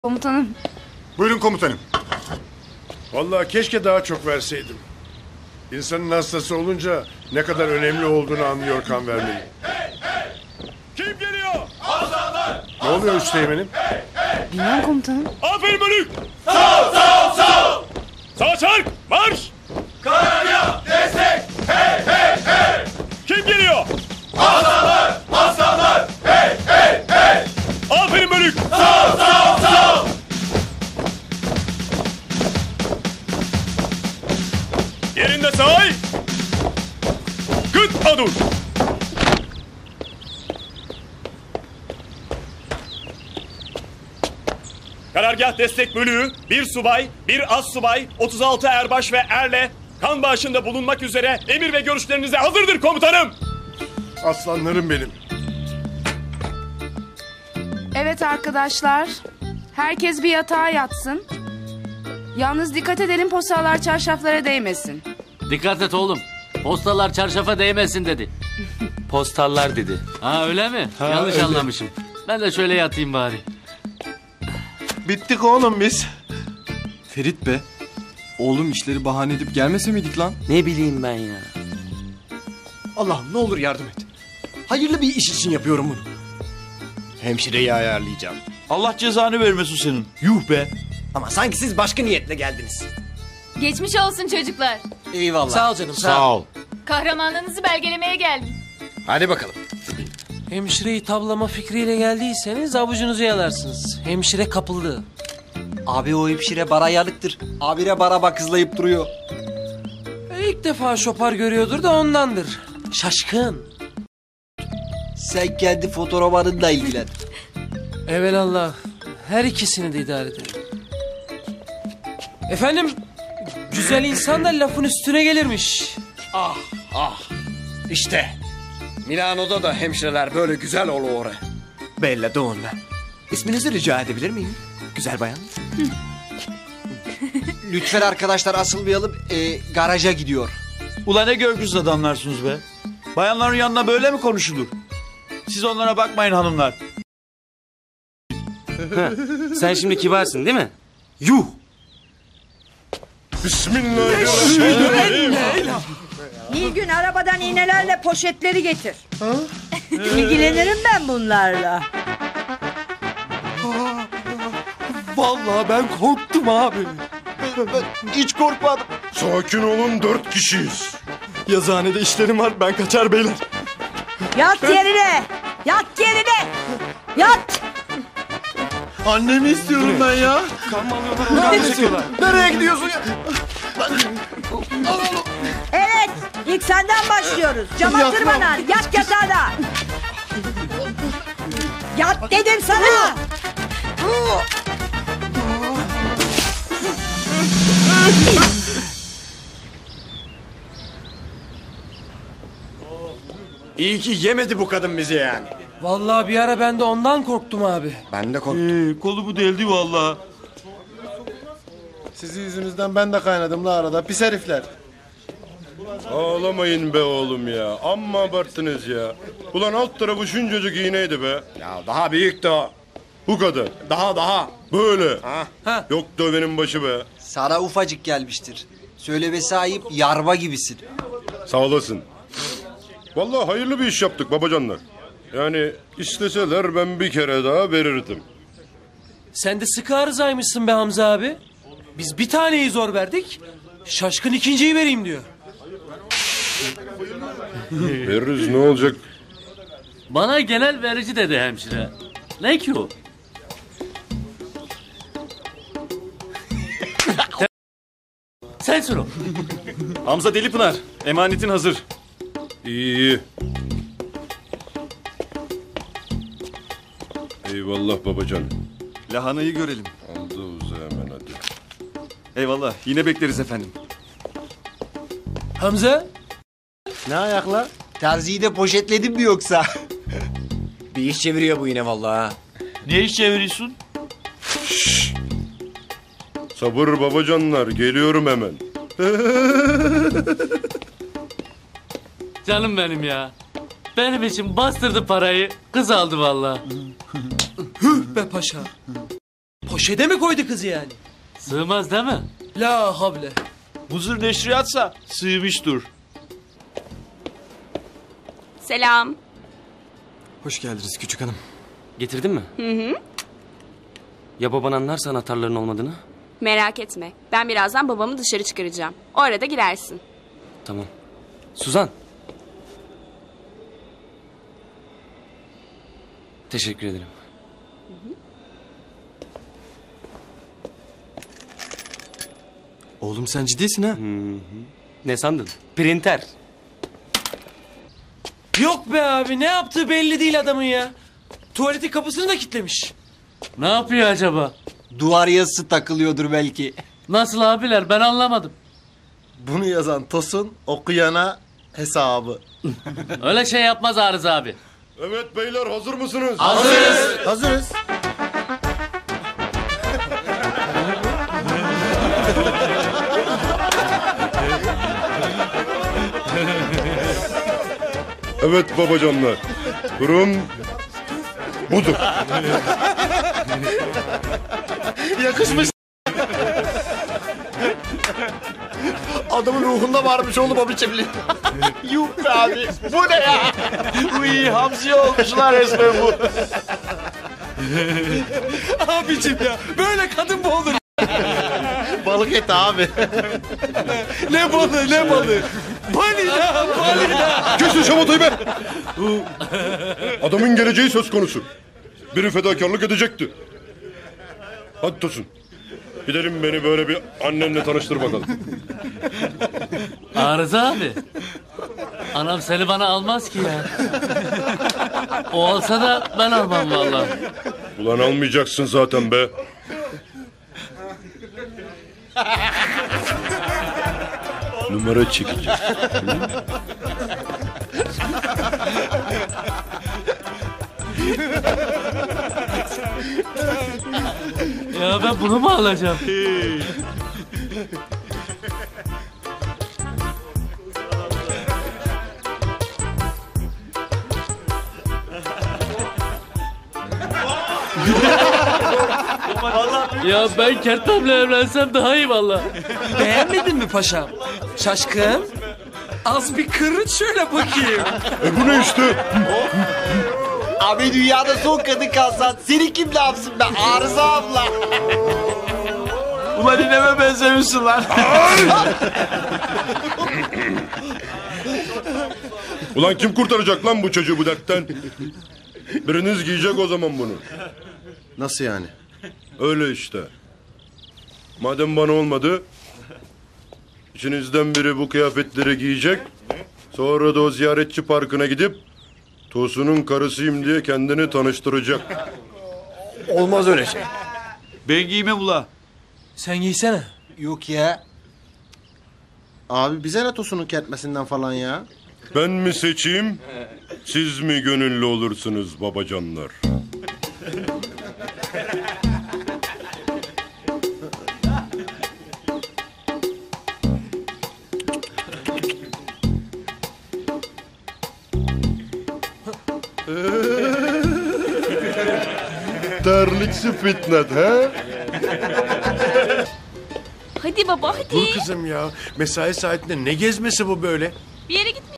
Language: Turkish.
Komutanım. Buyurun komutanım. Vallahi keşke daha çok verseydim. İnsanın hastası olunca ne kadar önemli olduğunu anlıyor kan vermeyi. Kim geliyor? Hastalar! Ne oluyor Üsteğmen'im? Bilmem komutanım. Aferin bölük! Sağ sağ sağ! Sağ çark marş! Karargah destek! Hey hey hey! Kim geliyor? Hastalar! Hastalar! Hey hey hey! Aferin bölük! Sağ sağ sağ! Yerinde say! Gıt adur! Karargah destek bölüğü, bir subay, bir az subay, 36 erbaş ve erle kan bağışında bulunmak üzere emir ve görüşlerinize hazırdır komutanım. Aslanlarım benim. Evet arkadaşlar. Herkes bir yatağa yatsın. Yalnız dikkat edelim postalar çarşaflara değmesin. Dikkat et oğlum. Postalar çarşafa değmesin dedi. Postallar dedi. Ha öyle mi? Yanlış öyle. anlamışım. Ben de şöyle yatayım bari. Bittik oğlum biz. Ferit be. Oğlum işleri bahane edip gelmese miydik lan? Ne bileyim ben ya. Allah'ım ne olur yardım et. Hayırlı bir iş için yapıyorum bunu. Hemşireyi ayarlayacağım. Allah cezanı vermesin senin. Yuh be. Ama sanki siz başka niyetle geldiniz. Geçmiş olsun çocuklar. Eyvallah. Sağ ol canım sağ ol. Kahramanlığınızı belgelemeye geldim. Hadi bakalım. Hemşireyi tavlama fikriyle geldiyseniz avucunuzu yalarsınız. Hemşire kapıldı. Abi o hemşire bara yanıktır. Abire bara bakızlayıp duruyor. İlk defa şopar görüyordur da ondandır. Şaşkın. Sen kendi fotoromanınla ilgilen. Evelallah. Her ikisini de idare ederim. Efendim, güzel insan da lafın üstüne gelirmiş. İşte. Milano'da da hemşireler böyle güzel olur. Bella Donna. İsminizi rica edebilir miyim? Güzel bayan. Lütfen arkadaşlar asılmayalım. Garaja gidiyor. Ulan ne görgüsüz adamlarsınız be. Bayanların yanına böyle mi konuşulur? Siz onlara bakmayın hanımlar. Sen şimdi kibarsın değil mi? Yuh! Bismillahirrahmanirrahim. Nilgün arabadan iğnelerle poşetleri getir. İlgilenirim ben bunlarla. Vallahi ben korktum abi. Hiç korkmadım. Sakin olun, 4 kişiyiz. Yazıhanede işlerim var, ben kaçar beyler. Yat yerine! Yat yerine! Yat! Annemi istiyorum ben ya. Nereye gidiyorsun ya? Evet, ilk senden başlıyoruz. Cama tırmanan, yat yatağına. Yat dedim sana. İyi ki yemedi bu kadın bizi yani. Vallahi bir ara ben de ondan korktum abi. Ben de korktum. Kolumu deldi vallahi. Sizin yüzünüzden ben de kaynadım la arada, pis herifler. Ağlamayın be oğlum ya. Amma abarttınız ya. Ulan alt tarafı şuncacık iğneydi be. Ya daha büyüktü o. Bu kadar. Daha. Böyle. Ha. Yok dövenin başı be. Sana ufacık gelmiştir. Söylemesi ayıp yarba gibisin. Sağ olasın. Vallahi hayırlı bir iş yaptık babacanlar. Yani isteseler ben bir kere daha verirdim. Sen de sıkı arızaymışsın be Hamza abi. Biz bir taneyi zor verdik. Şaşkın ikinciyi vereyim diyor. Veririz ne olacak? Bana genel verici dedi hemşire. Ne ki o? Sensin o. Hamza Delipınar, emanetin hazır. İyi. Eyvallah babacan. Lahanayı görelim. Aldı uza hemen hadi. Eyvallah, yine bekleriz efendim. Hamza, Ne ayakla? Terziyi de poşetledin mi yoksa? Bir iş çeviriyor bu yine vallahi. Ha. Ne iş çeviriyorsun? Sabır babacanlar, geliyorum hemen. Canım benim ya. Benim için bastırdı parayı. Kız aldı vallahi. be paşa. Poşete mi koydu kızı yani? Sığmaz değil mi? La havle. Huzur neşriyatsa sığmıştır. Selam. Hoş geldiniz küçük hanım. Getirdin mi? Hı hı. Ya baban anlarsa anahtarların olmadığını? Merak etme. Ben birazdan babamı dışarı çıkaracağım. O arada girersin. Tamam. Suzan. Teşekkür ederim. Oğlum sen ciddisin ha? Ne sandın? Printer. Yok be abi, ne yaptığı belli değil adamın ya. Tuvaletin kapısını da kilitlemiş. Ne yapıyor acaba? Duvar yazısı takılıyordur belki. Nasıl abiler, ben anlamadım. Bunu yazan Tosun, okuyana hesabı. Öyle şey yapmaz Arız abi. Evet beyler, hazır mısınız? Hazırız. Hazırız. Evet babacanlar. Durum budur. Yakışmış. Adamın ruhunda varmış oğlum o biçimli. Yuh be abi. Bu ne ya? Uy, hamsi olmuşlar resmen bu. Abicim ya, böyle kadın mı olur? Balık eti abi. Ne balığı, ne balığı? Balina, balina. Kesin şamatayı be! Adamın geleceği söz konusu. Biri fedakarlık edecekti. Hadi Tosun. Gidelim, beni böyle bir annenle tanıştır bakalım. Arız abi. Anam seni bana almaz ki ya. O alsa da ben almam vallahi. Ulan almayacaksın zaten be. Numara çekeceğiz. Ya ben bunu mu alacağım? Ya ben Kertem'le evlensem daha iyi valla. Beğenmedin mi paşam? Şaşkın. Az bir kırıt şöyle bakayım. Bu ne işte? Abi dünyada son kadın kalsan seni kim ne yapsın be Arıza abla. Ulan ineme benzemişsin lan. Ulan kim kurtaracak lan bu çocuğu bu dertten? Biriniz giyecek o zaman bunu. Nasıl yani? Öyle işte. Madem bana olmadı, içinizden biri bu kıyafetleri giyecek. Sonra da o ziyaretçi parkına gidip Tosun'un karısıyım diye kendini tanıştıracak. Olmaz öyle şey. Ben giymem ula. Sen giysene. Yok ya. Abi bize ne Tosun'un kertmesinden falan ya. Ben mi seçeyim, siz mi gönüllü olursunuz babacanlar? Terliksi Fitnat ha? Hadi baba hadi. Dur kızım ya. Mesai saatinde ne gezmesi bu böyle? Bir yere